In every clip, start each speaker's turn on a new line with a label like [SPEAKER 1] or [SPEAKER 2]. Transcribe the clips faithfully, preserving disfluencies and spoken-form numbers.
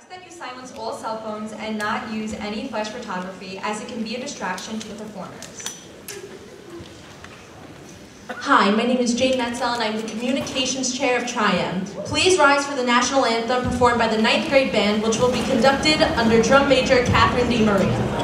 [SPEAKER 1] that you silence all cell phones and not use any flash photography, as it can be a distraction to the performers.
[SPEAKER 2] Hi, my name is Jane Metzel and I'm the Communications Chair of Tri-M. Please rise for the National Anthem performed by the ninth grade band, which will be conducted under Drum Major Catherine D. Maria.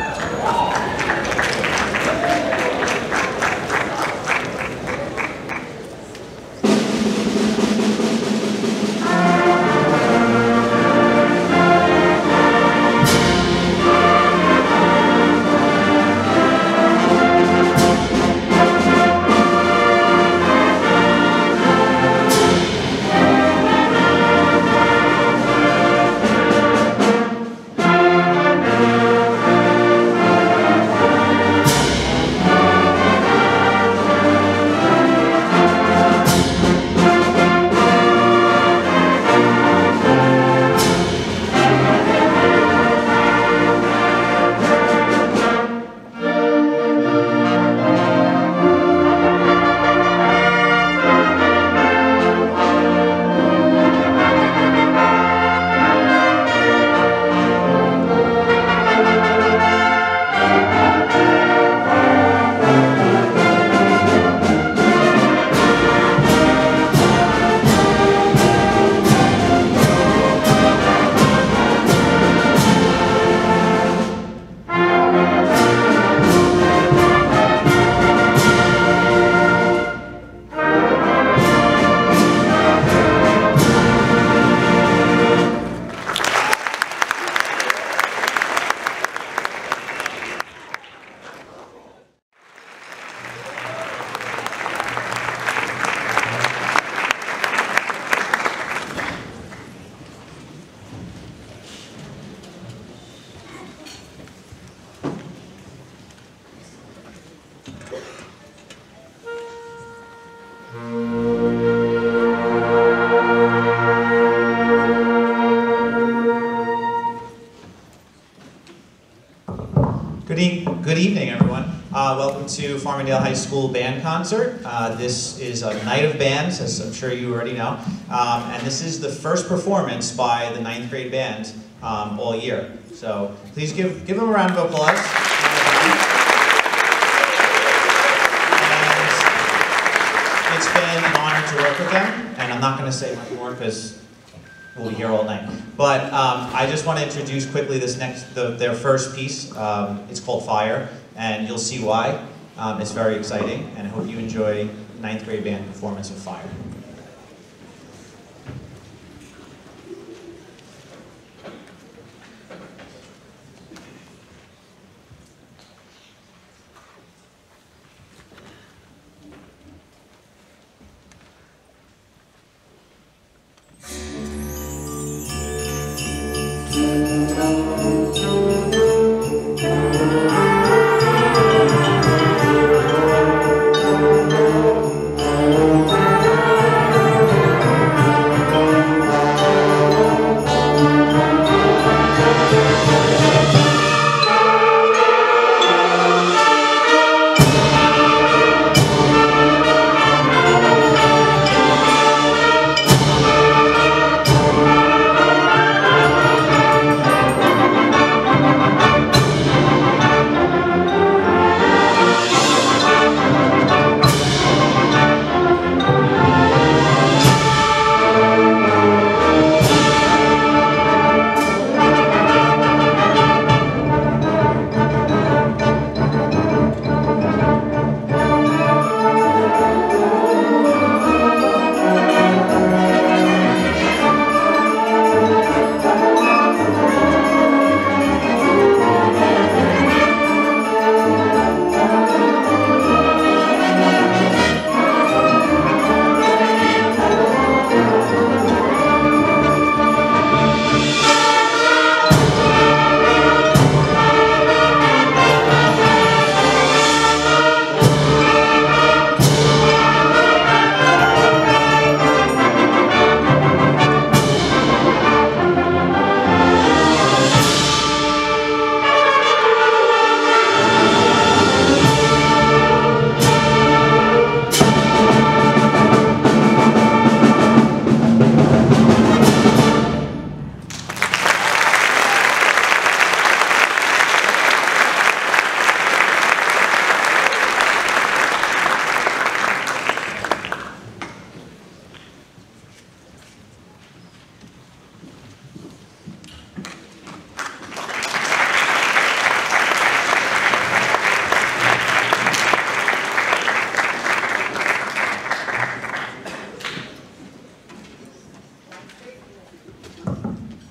[SPEAKER 3] Good evening, everyone. Uh, welcome to Farmingdale High School Band Concert. Uh, this is a night of bands, as I'm sure you already know. Um, and this is the first performance by the ninth grade band um, all year. So please give, give them a round of applause. And it's been an honor to work with them. And I'm not going to say much more because we'll be here all night. But um, I just want to introduce quickly this next, the, their first piece. Um, it's called Fire, and you'll see why. Um, it's very exciting, and I hope you enjoy ninth grade band performance of Fire.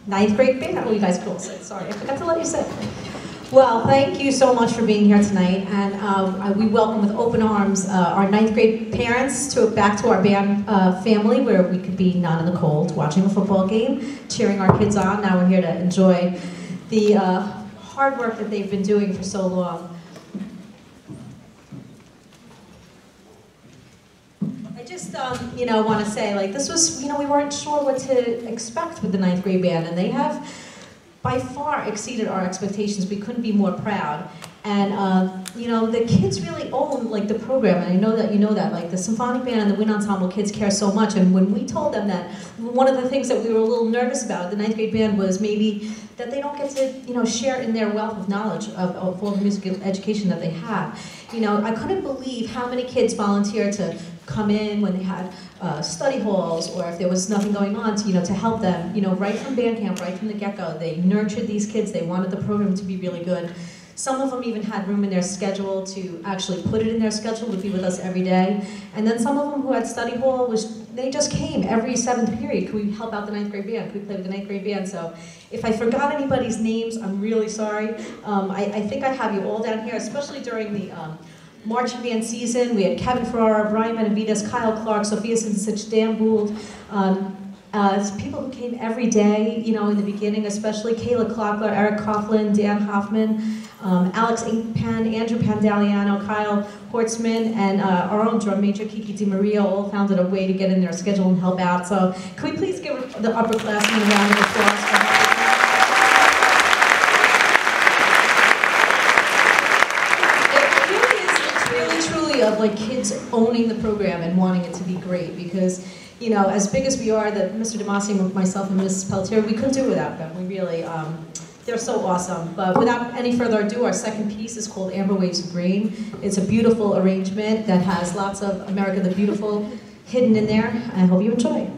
[SPEAKER 4] Ninth grade band. Oh, you guys could all say. Sorry, I forgot to let you say. Well, thank you so much for being here tonight, and uh, we welcome with open arms uh, our ninth grade parents to back to our band uh, family, where we could be not in the cold, watching a football game, cheering our kids on. Now we're here to enjoy the uh, hard work that they've been doing for so long. I just, um, you know, want to say, like, this was, you know, we weren't sure what to expect with the ninth grade band, and they have by far exceeded our expectations. We couldn't be more proud. And, uh, you know, the kids really own, like, the program, and I know that you know that. Like, the symphonic band and the wind ensemble kids care so much, and when we told them that, one of the things that we were a little nervous about, the ninth grade band, was maybe that they don't get to, you know, share in their wealth of knowledge of, of all the musical education that they have. You know, I couldn't believe how many kids volunteered to come in when they had uh, study halls, or if there was nothing going on, to, you know, to help them, you know, right from band camp, right from the get-go. They nurtured these kids. They wanted the program to be really good. Some of them even had room in their schedule to actually put it in their schedule to be with us every day. And then some of them who had study hall, was they just came every seventh period. Could we help out the ninth grade band? Could we play with the ninth grade band? So if I forgot anybody's names, I'm really sorry. Um, I, I think I have you all down here, especially during the um, marching band season. We had Kevin Ferrara, Brian Benavides, Kyle Clark, Sophia Sinsich, Dan Gould. Um, uh, people who came every day, you know, in the beginning, especially Kayla Klockler, Eric Coughlin, Dan Hoffman, um, Alex Inkpan, Andrew Pandaliano, Kyle Hortzman, and uh, our own drum major, Kiki DiMaria, all found a way to get in their schedule and help out. So can we please give the upperclassmen a round of applause for that? Of like kids owning the program and wanting it to be great, because, you know, as big as we are, that Mister DeMasi, myself, and Missus Pelletier, we couldn't do it without them. We really, um, they're so awesome. But without any further ado, our second piece is called Amber Waves of Green. It's a beautiful arrangement that has lots of America the Beautiful hidden in there. I hope you enjoy.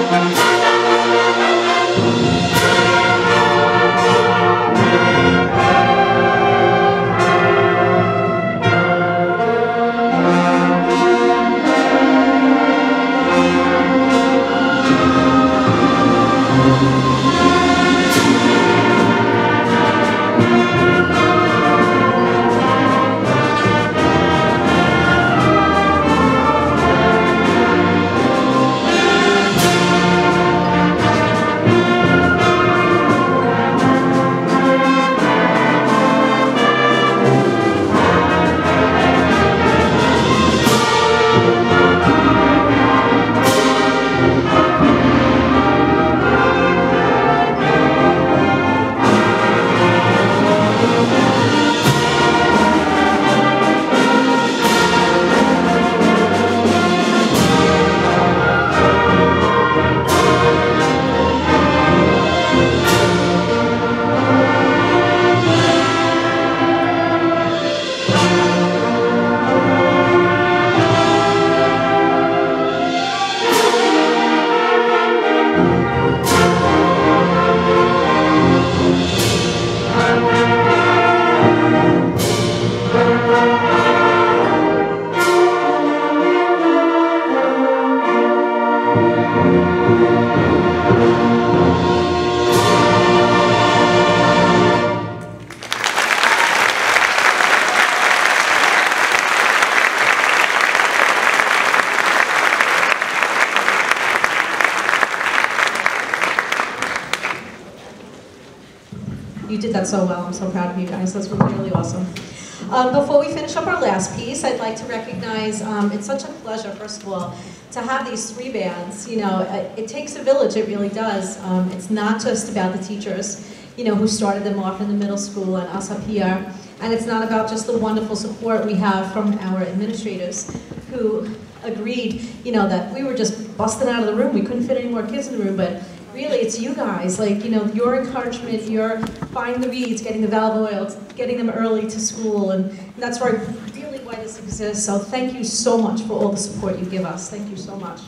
[SPEAKER 4] You did that so well. I'm so proud of you guys. That's really, really awesome. Um, before we finish up our last piece, I'd like to recognize, um, it's such a pleasure, first of all, to have these three bands. You know, it, it takes a village, it really does. Um, it's not just about the teachers, you know, who started them off in the middle school and us up here. And it's not about just the wonderful support we have from our administrators who agreed, you know, that we were just busting out of the room. We couldn't fit any more kids in the room, but really it's you guys, like, you know, your encouragement, your finding the reeds, getting the valve oils, getting them early to school, and, and that's why, really why this exists. So thank you so much for all the support you give us. Thank you so much.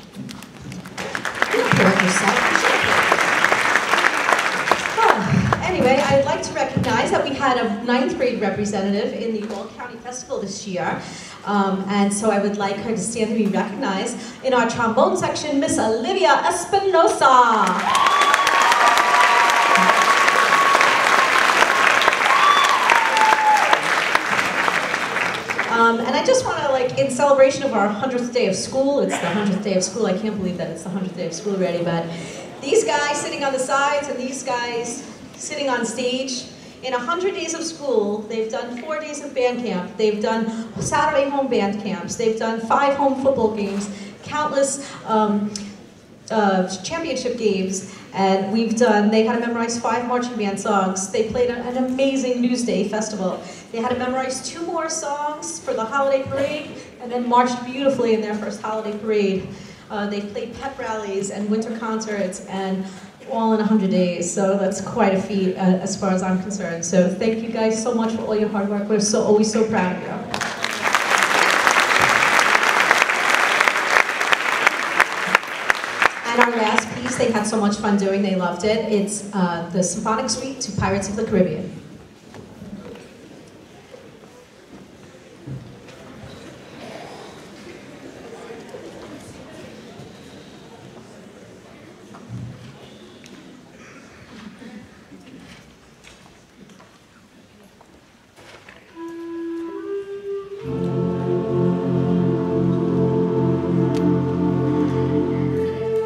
[SPEAKER 4] Anyway, I'd like to recognize that we had a ninth grade representative in the All-County Festival this year. Um, and so I would like her to stand to be recognized. In our trombone section, Miss Olivia Espinosa. Um, and I just want to, like, in celebration of our hundredth day of school, it's the hundredth day of school, I can't believe that it's the hundredth day of school already, but these guys sitting on the sides and these guys sitting on stage, in one hundred days of school, they've done four days of band camp, they've done Saturday home band camps, they've done five home football games, countless um, uh, championship games, and we've done, they had to memorize five marching band songs. They played an amazing Newsday festival. They had to memorize two more songs for the holiday parade, and then marched beautifully in their first holiday parade. Uh, they played pep rallies and winter concerts, and all in one hundred days, so that's quite a feat uh, as far as I'm concerned. So thank you guys so much for all your hard work. We're so always so proud of you. And our last piece, they had so much fun doing, they loved it. It's uh, the Symphonic Suite to Pirates of the Caribbean.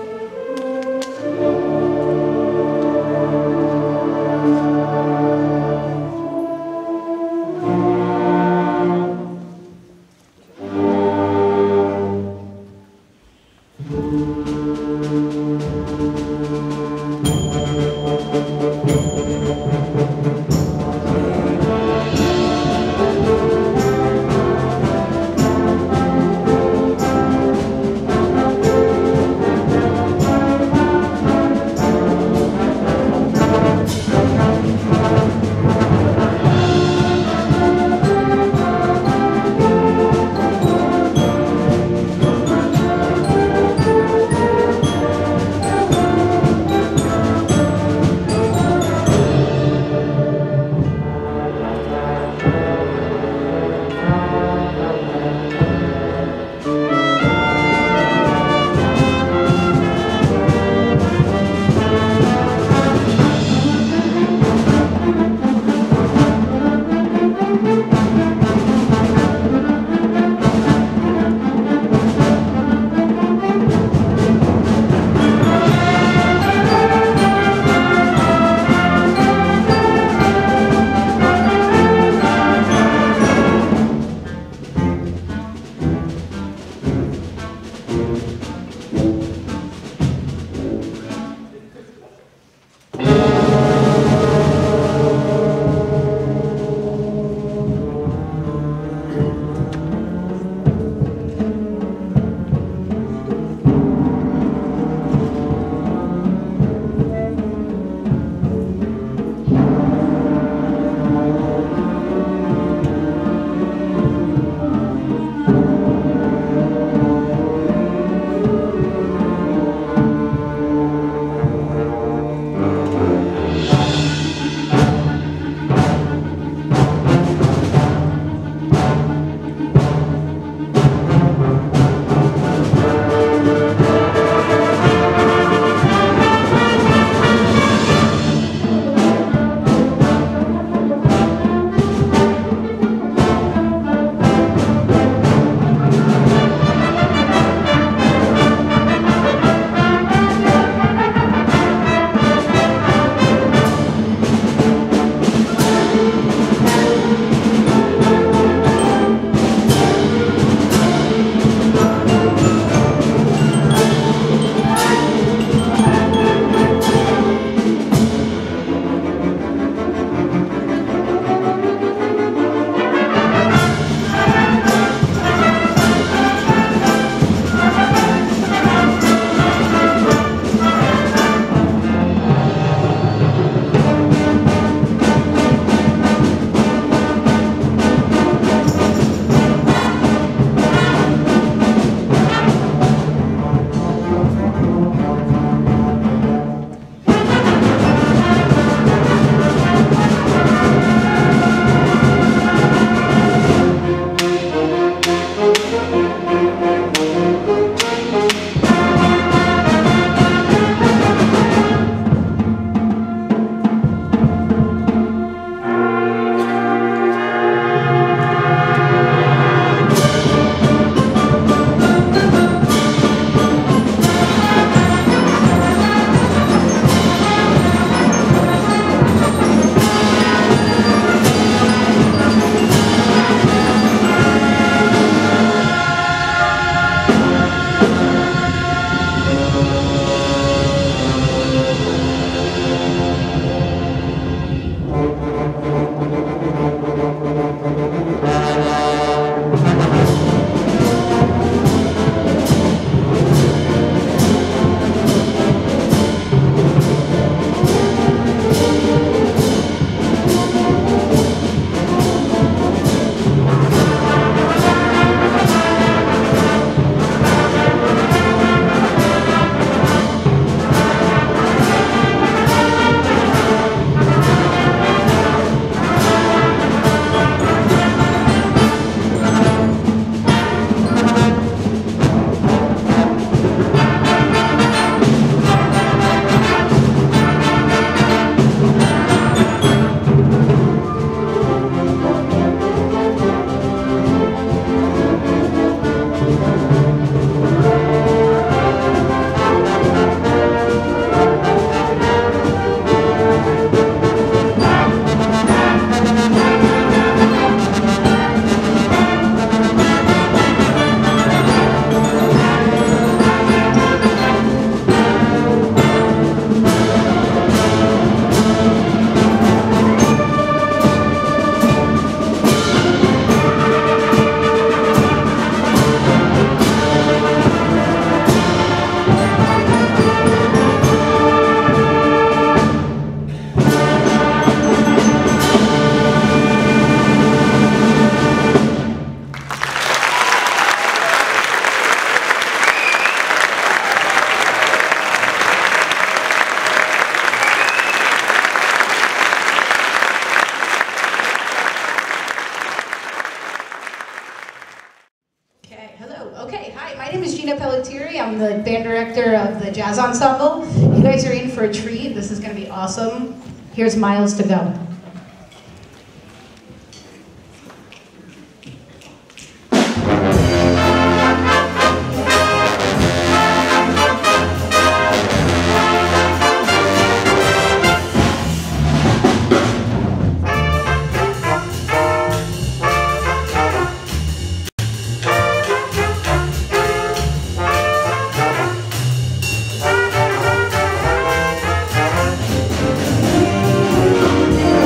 [SPEAKER 5] Thank you. I'm the band director of the jazz ensemble. You guys are in for a treat. This is going to be awesome. Here's Miles to Go.
[SPEAKER 6] Thank you.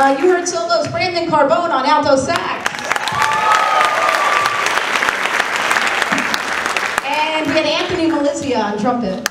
[SPEAKER 5] Uh, you heard solos Brandon Carbone on alto sax. And we had Anthony Melizia on trumpet.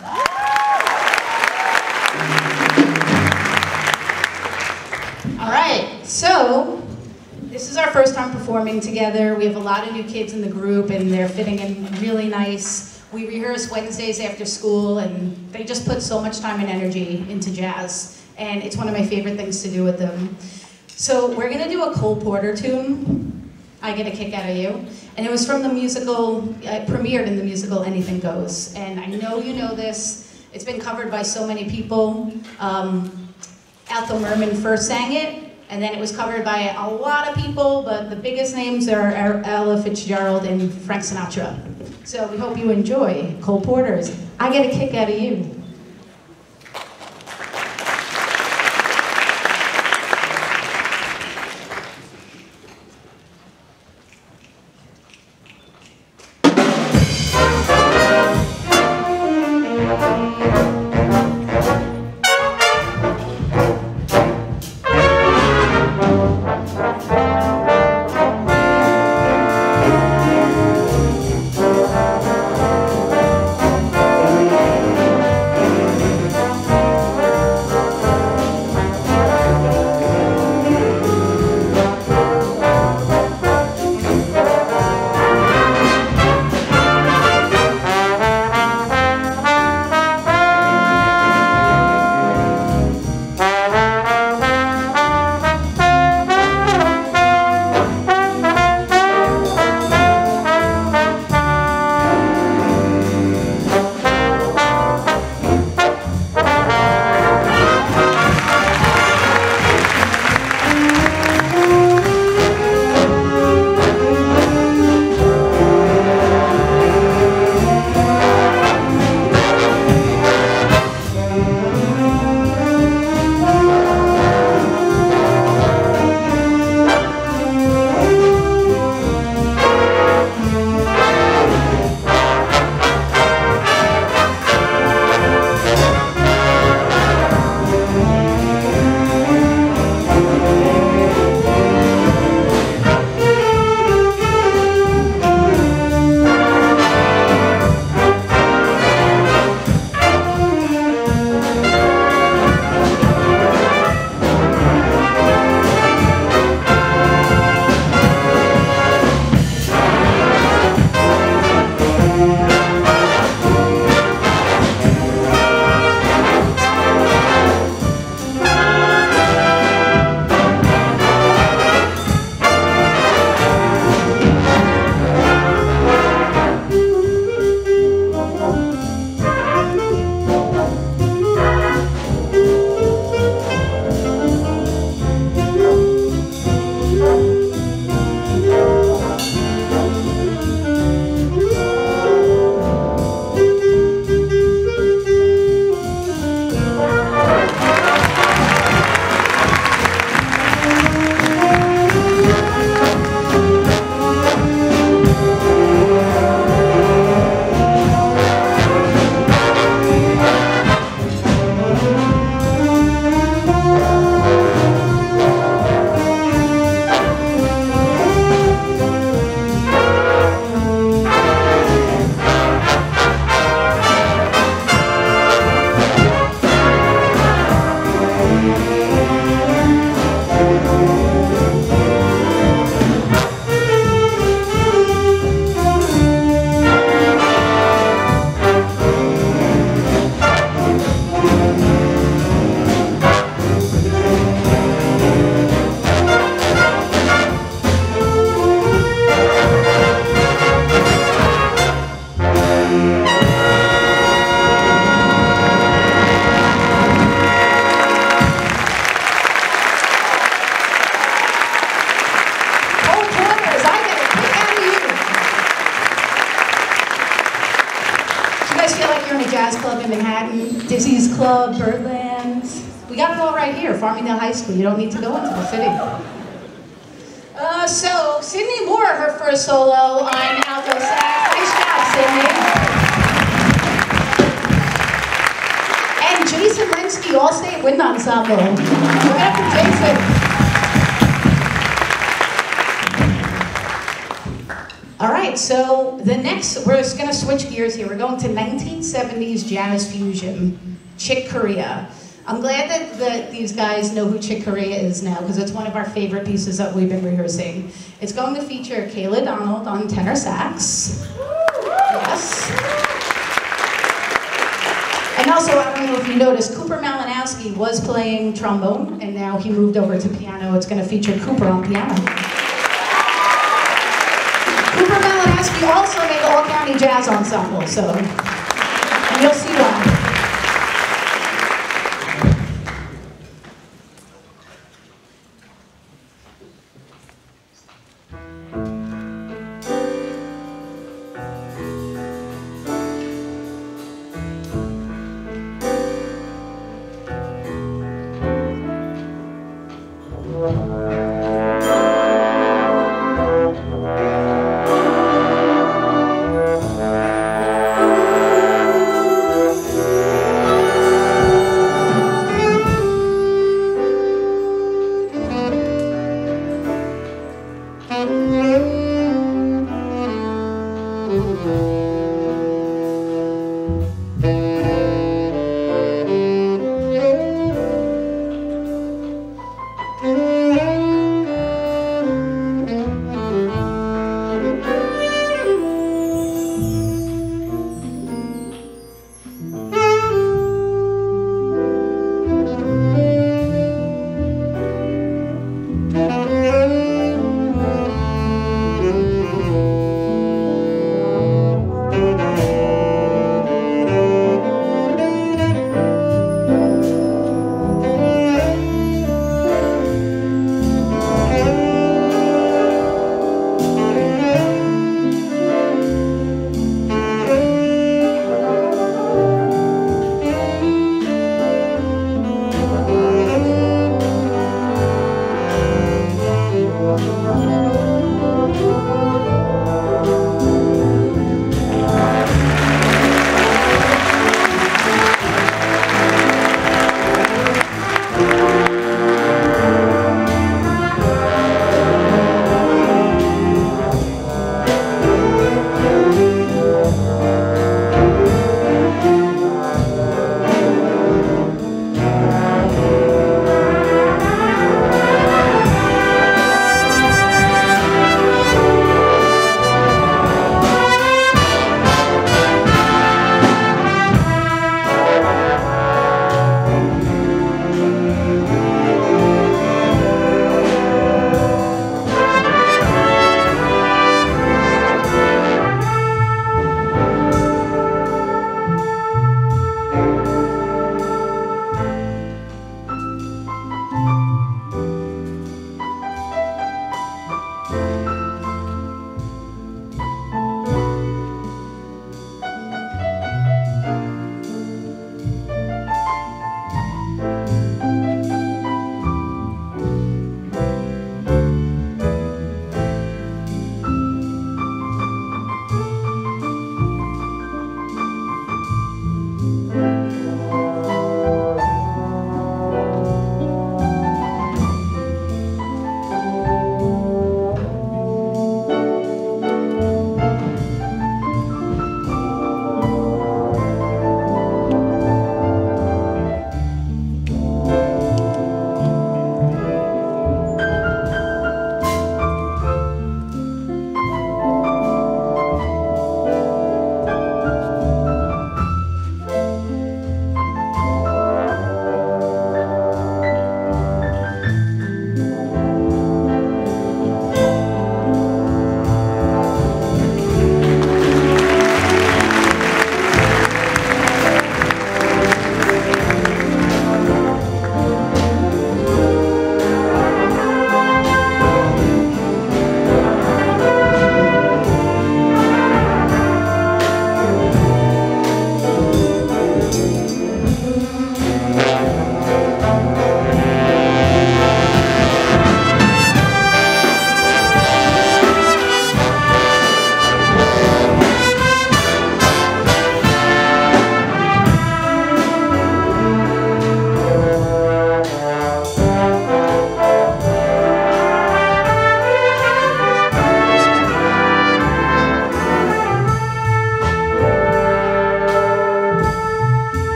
[SPEAKER 5] All right, so this is our first time performing together. We have a lot of new kids in the group and they're fitting in really nice. We rehearse Wednesdays after school and they just put so much time and energy into jazz. And it's one of my favorite things to do with them. So we're gonna do a Cole Porter tune, I Get a Kick Out of You. And it was from the musical, it premiered in the musical Anything Goes. And I know you know this, it's been covered by so many people. Um, Ethel Merman first sang it, and then it was covered by a lot of people, but the biggest names are Ella Fitzgerald and Frank Sinatra. So we hope you enjoy Cole Porter's I Get a Kick Out of You. Dizzy's Club, Birdland. We got it all right here, Farmingdale High School. You don't need to go into the city. Uh, so, Sydney Moore, her first solo on alto sax. Nice job, Sydney. And Jason Linsky, All-State Wind Ensemble. Give it up for Jason. All right, so the next, we're just gonna switch gears here. We're going to nineteen seventies jazz fusion, Chick Corea. I'm glad that, that these guys know who Chick Corea is now, because it's one of our favorite pieces that we've been rehearsing. It's going to feature Kayla Donald on tenor sax. Yes. And also, I don't know if you noticed, Cooper Malinowski was playing trombone, and now he moved over to piano. It's going to feature Cooper on piano. Cooper Malinowski also made the All County Jazz Ensemble, so, and you'll see why.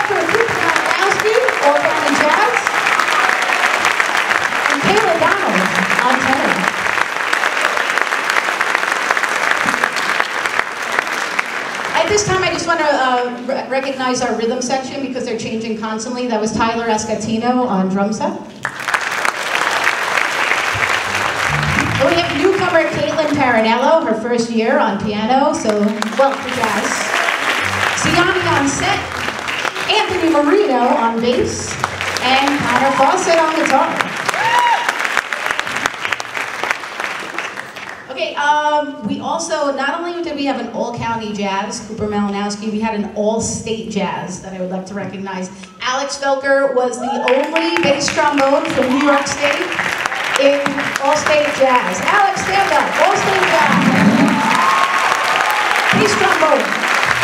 [SPEAKER 5] for Cooper Malowski, All County Jazz, and Kayla Donald on tenor. At this time, I just want to uh, re recognize our rhythm section because they're changing constantly. That was Tyler Escatino on drum set. And we have newcomer Caitlin Parinello, her first year on piano, so welcome to jazz. Ziani on set, Anthony Marino on bass, and Connor Fawcett on guitar. Okay, um, we also, not only did we have an all-county jazz, Cooper Malinowski, we had an all-state jazz that I would like to recognize. Alex Felker was the only bass trombone from New York State in all-state jazz. Alex, stand up, all-state jazz. Bass trombone.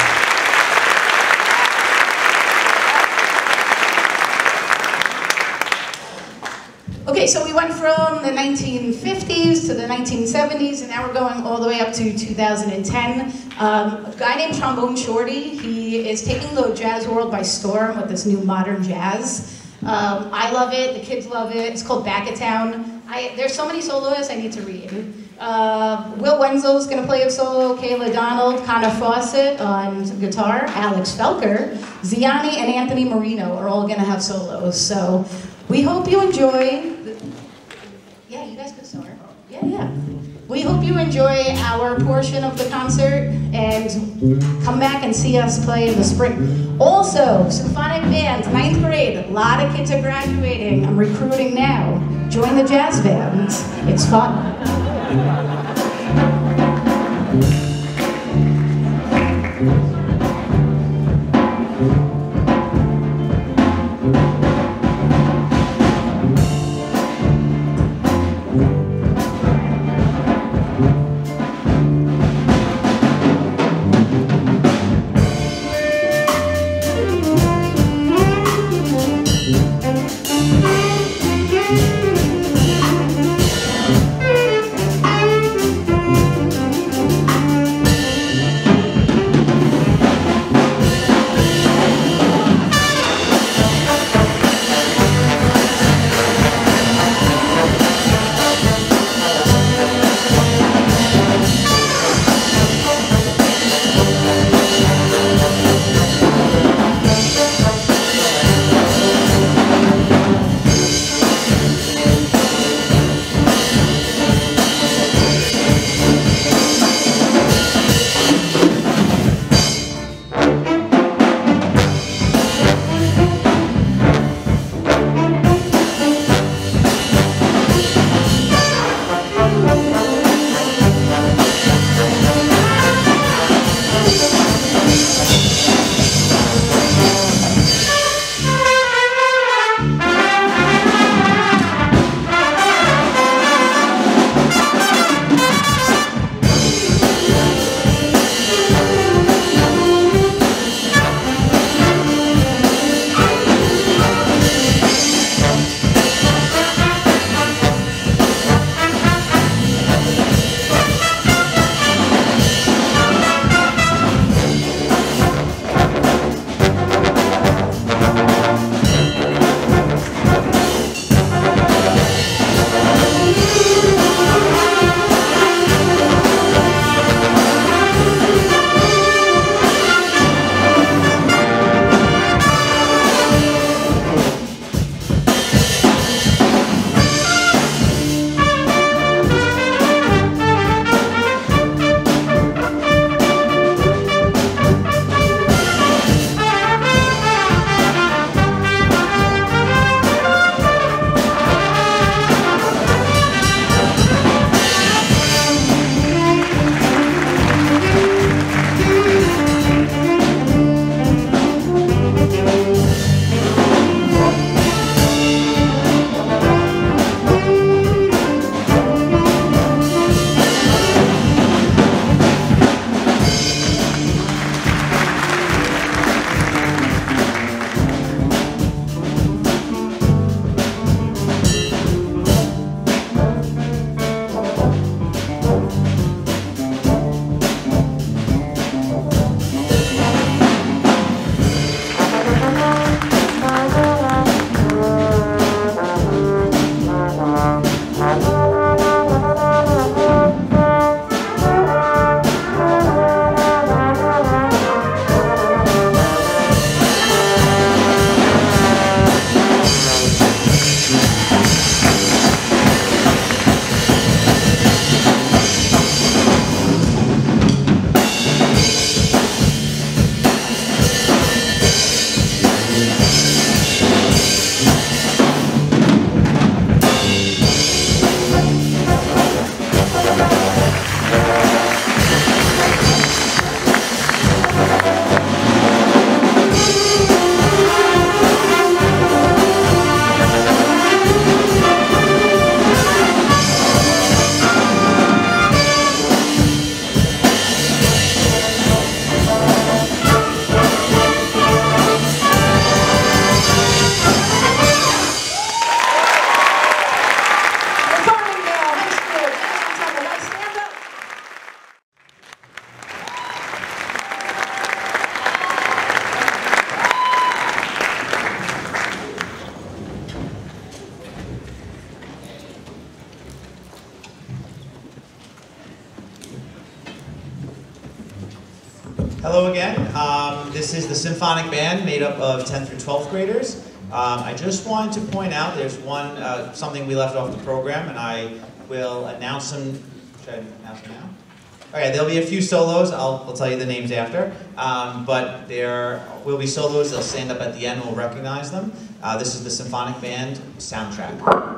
[SPEAKER 5] Okay, so we went from the nineteen fifties to the nineteen seventies, and now we're going all the way up to two thousand ten. Um, a guy named Trombone Shorty, he is taking the jazz world by storm with this new modern jazz. Um, I love it, the kids love it. It's called Back of Town. I, there's so many soloists I need to read. Uh, Will Wenzel's gonna play a solo, Kayla Donald, Connor Fawcett on guitar, Alex Felker, Ziani and Anthony Marino are all gonna have solos. So we hope you enjoy. Yeah, you guys could start. Yeah, yeah. We hope you enjoy our portion of the concert and come back and see us play in the spring. Also, symphonic band, ninth grade. A lot of kids are graduating. I'm recruiting now. Join the jazz bands. It's fun.
[SPEAKER 3] Hello again. Um, this is the symphonic band made up of tenth through twelfth graders. Um, I just wanted to point out there's one, uh, something we left off the program, and I will announce them. Should I announce them now? Okay, there'll be a few solos. I'll, I'll tell you the names after. Um, but there will be solos. They'll stand up at the end. We'll recognize them. Uh, this is the symphonic band soundtrack.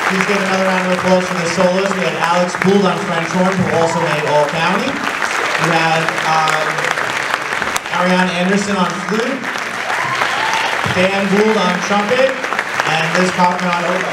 [SPEAKER 3] Please give another round of applause for the soloists. We had Alex Gould on French horn, who also made All County. We had um, Ariane Anderson on flute, Dan Gould on trumpet, and Liz Kaufman on oboe.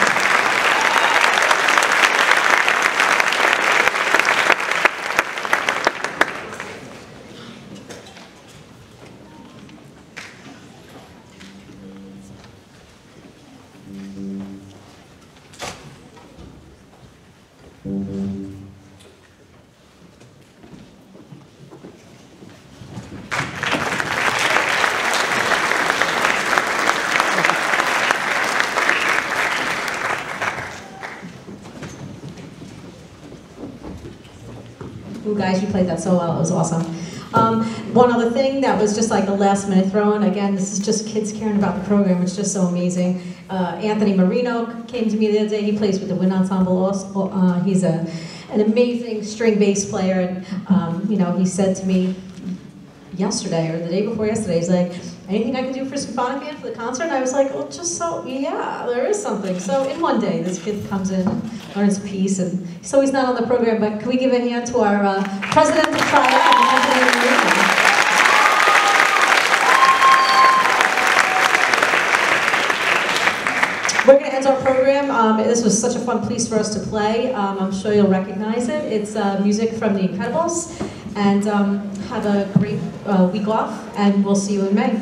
[SPEAKER 4] Ooh, guys, you played that so well. It was awesome. Um, one other thing that was just like a last minute throw in, again, this is just kids caring about the program. It's just so amazing. Uh, Anthony Marino came to me the other day. He plays with the Wind Ensemble also. Uh, he's a, an amazing string bass player. And, um, you know, he said to me yesterday or the day before yesterday, he's like, anything I can do for symphonic band for the concert? And I was like, well, just so, yeah, there is something. So in one day, this kid comes in and learns a piece, and so he's not on the program, but can we give a hand to our uh, president of Triumph, Anthony Marino? We're going to end our program. Um, this was such a fun piece for us to play. Um, I'm sure you'll recognize it. It's uh, music from The Incredibles. And um, have a great uh, week off, and we'll see you in May.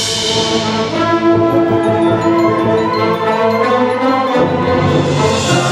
[SPEAKER 6] Thank you.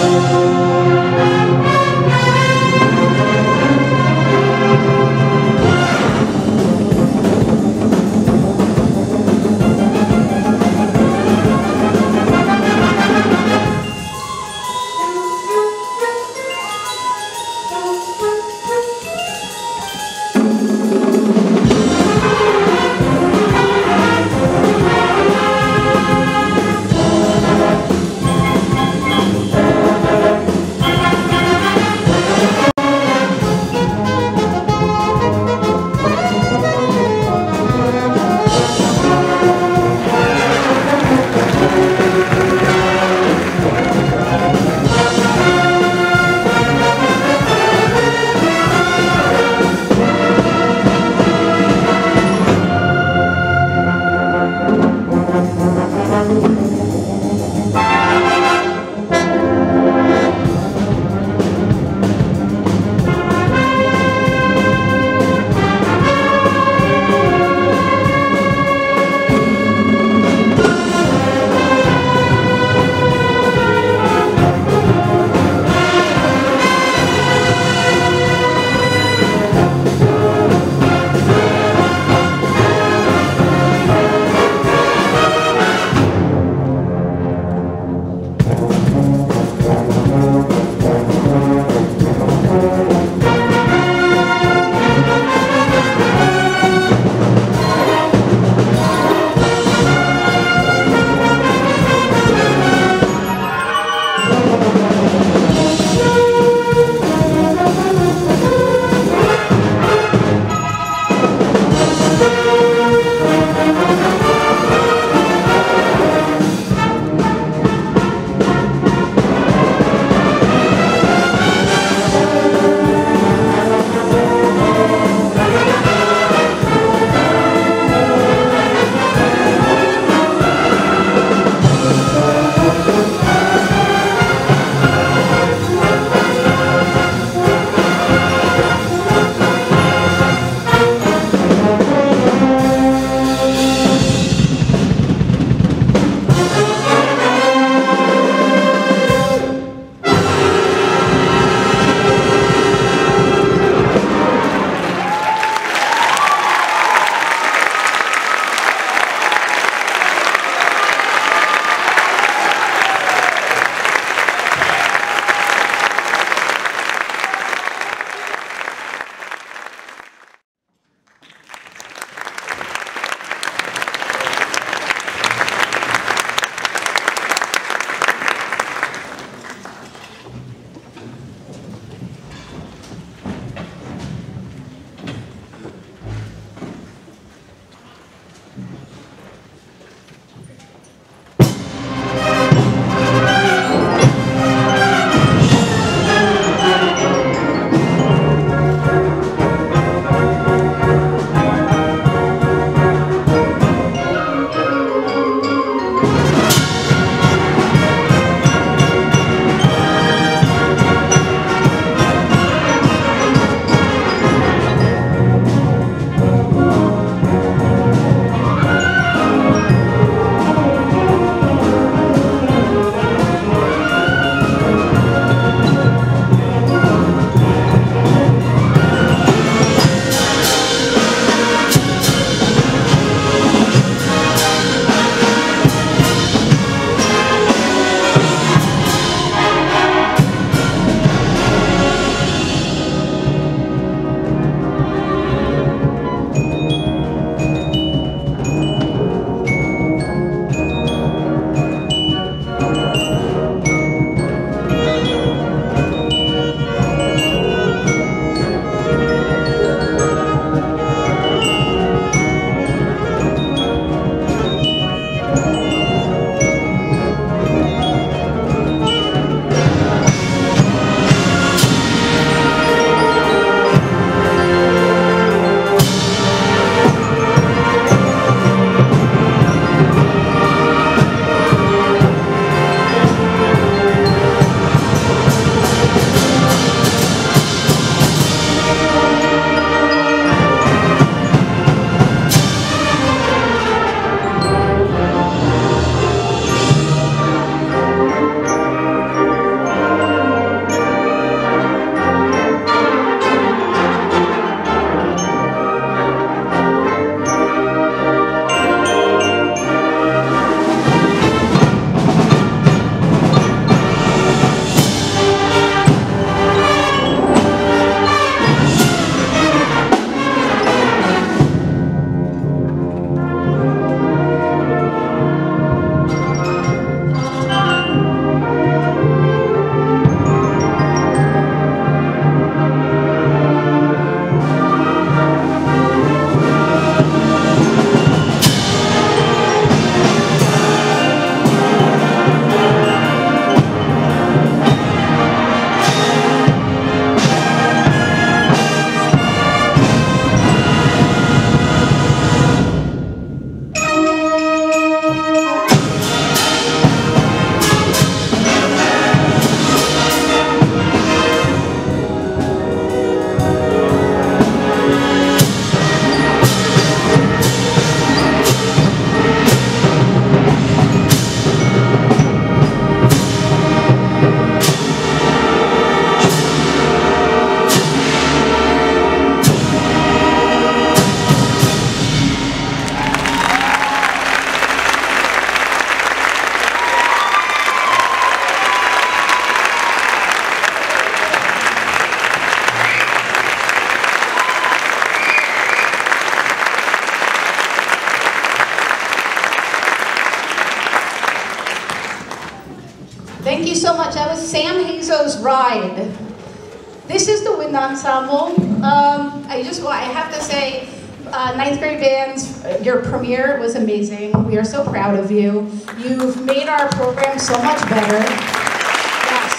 [SPEAKER 5] Ride. This is the wind ensemble. Um, I just I have to say, uh, ninth grade bands, your premiere was amazing. We are so proud of you. You've made our program so much better. Yes.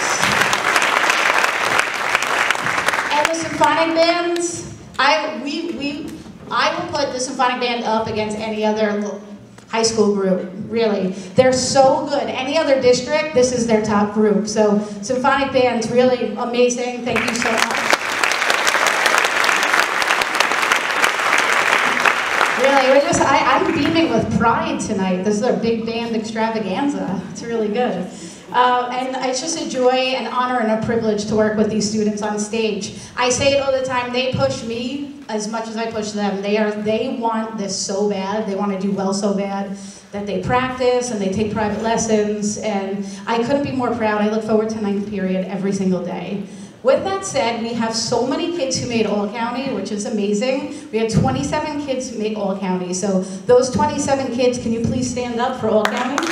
[SPEAKER 5] And the symphonic bands, I we we I will put the symphonic band up against any other high school group. Really, they're so good. Any other district, this is their top group. So symphonic band's really amazing. Thank you so much. Really, we're just, I, I'm beaming with pride tonight. This is our big band extravaganza. It's really good. Uh, and it's just a joy, an honor, and a privilege to work with these students on stage. I say it all the time, they push me as much as I push them. They are, they want this so bad, they want to do well so bad, that they practice and they take private lessons, and I couldn't be more proud. I look forward to ninth period every single day. With that said, we have so many kids who made All-County, which is amazing. We had twenty-seven kids who make All-County. So those twenty-seven kids, can you please stand up for All-County?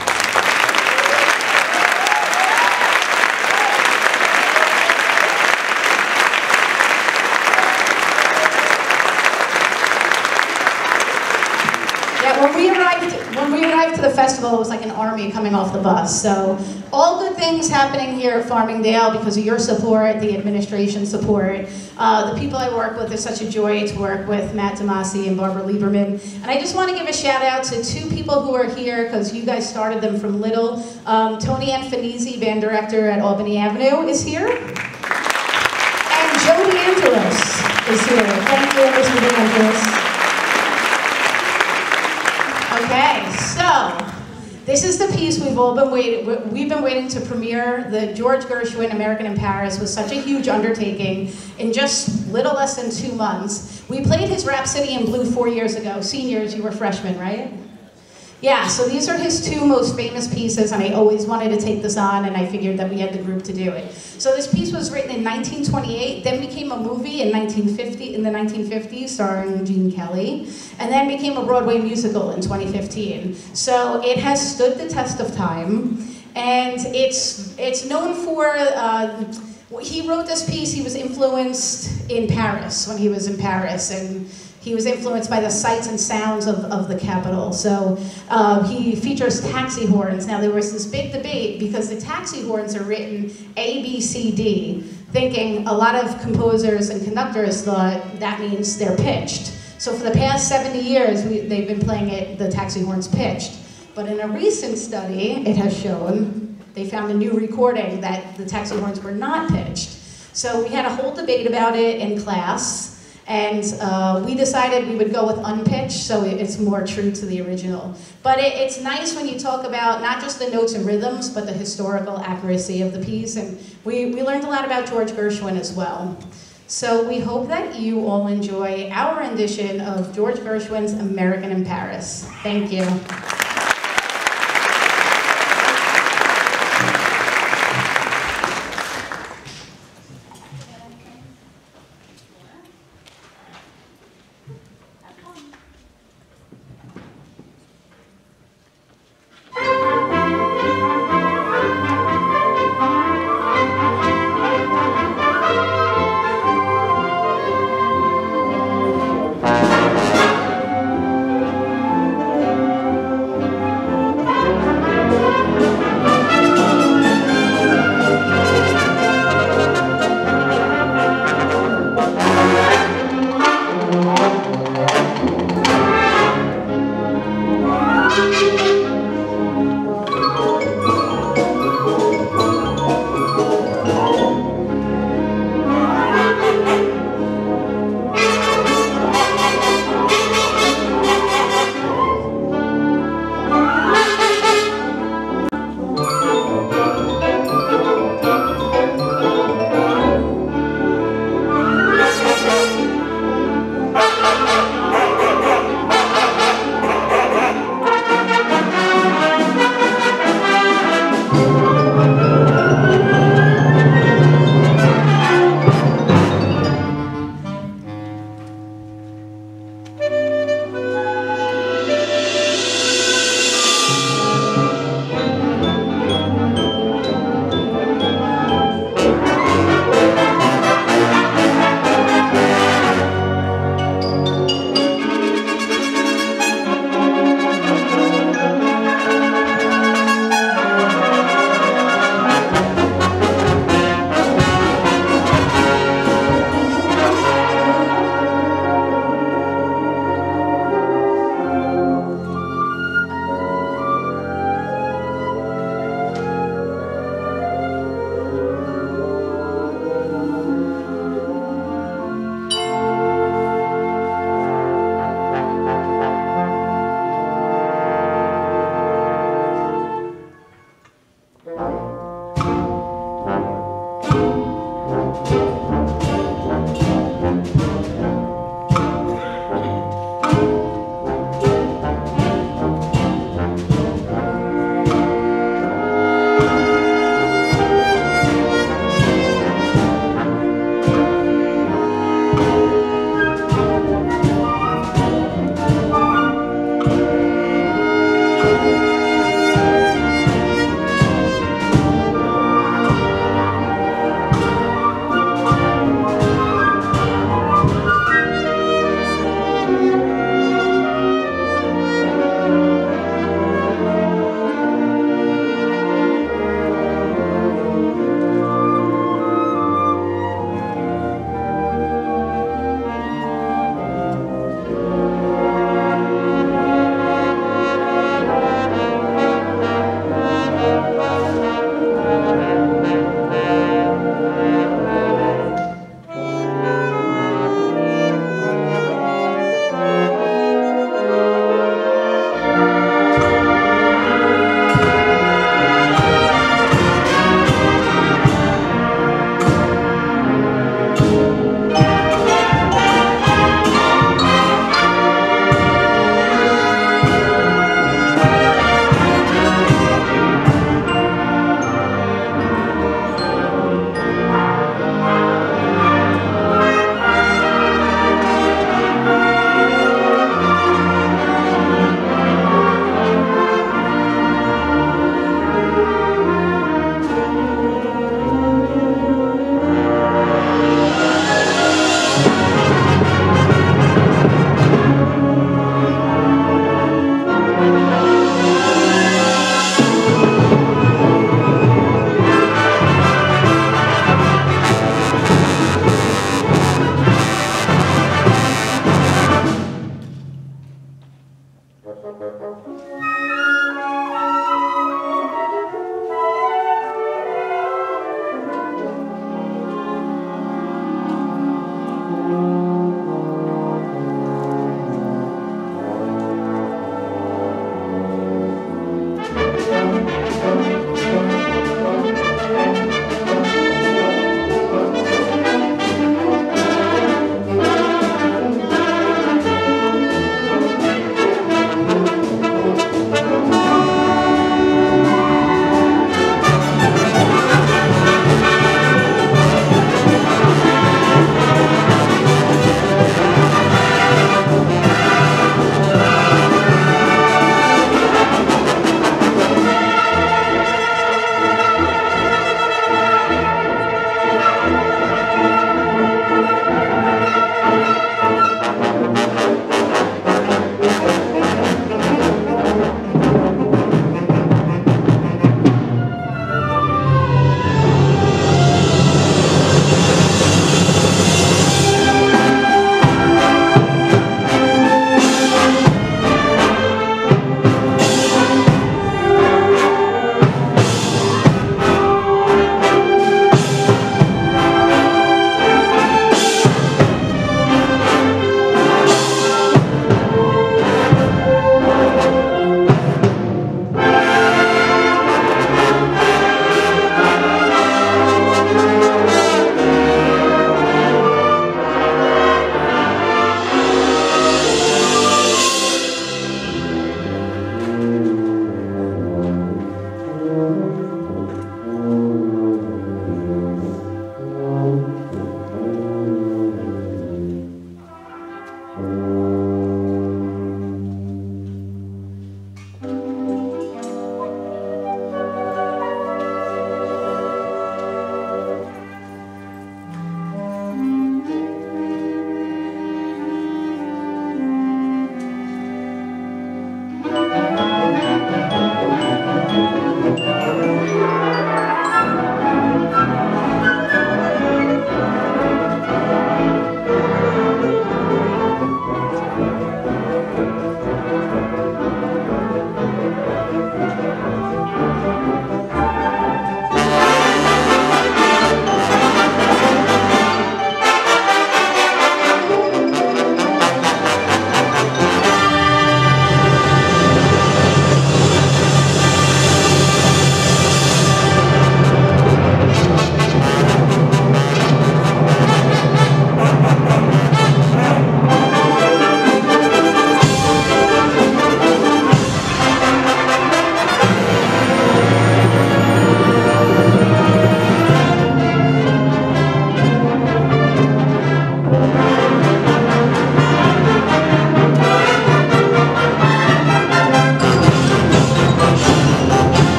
[SPEAKER 5] When we arrived, when we arrived to the festival, it was like an army coming off the bus. So all good things happening here at Farmingdale because of your support, the administration support. Uh, the people I work with, it's such a joy to work with, Matt Damasi and Barbara Lieberman. And I just want to give a shout out to two people who are here because you guys started them from little. Um, Tony Anfanisi, band director at Albany Avenue, is here. And Joe DeAngelis is here. Thank you, Mister DeAngelis. Okay, so this is the piece we've all been waiting. We've been waiting to premiere. The George Gershwin American in Paris was such a huge undertaking in just little less than two months. We played his Rhapsody in Blue four years ago. Seniors, you were freshmen, right? Yeah, so these are his two most famous pieces, and I always wanted to take this on, and I figured that we had the group to do it. So this piece was written in nineteen twenty-eight, then became a movie in nineteen fifty, in the nineteen fifties, starring Gene Kelly, and then became a Broadway musical in twenty fifteen. So it has stood the test of time, and it's it's known for. Uh, he wrote this piece. He was influenced in Paris when he was in Paris, and he was influenced by the sights and sounds of, of the capital. So uh, he features taxi horns. Now there was this big debate because the taxi horns are written A, B, C, D, thinking a lot of composers and conductors thought that means they're pitched. So for the past seventy years, we, they've been playing it, the taxi horns pitched. But in a recent study, it has shown, they found a new recording that the taxi horns were not pitched. So we had a whole debate about it in class. And uh, we decided we would go with unpitched, so it's more true to the original. But it, it's nice when you talk about not just the notes and rhythms, but the historical accuracy of the piece. And we, we learned a lot about George Gershwin as well. So we hope that you all enjoy our rendition of George Gershwin's American in Paris. Thank you.